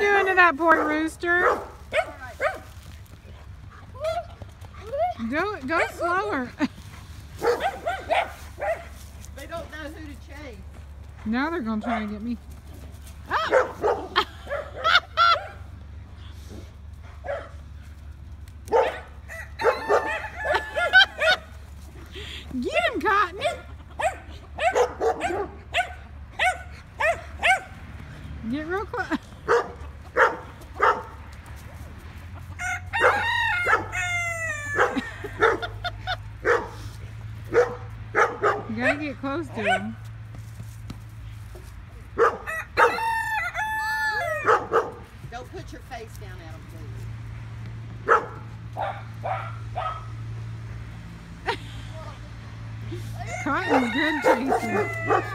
doing to that poor rooster? Go slower. They don't know who to chase. Now they're gonna try to get me. Oh! Get him, Cotton. Get real close. You gotta get close to him. Don't put your face down at him, please. Cotton's good chasing.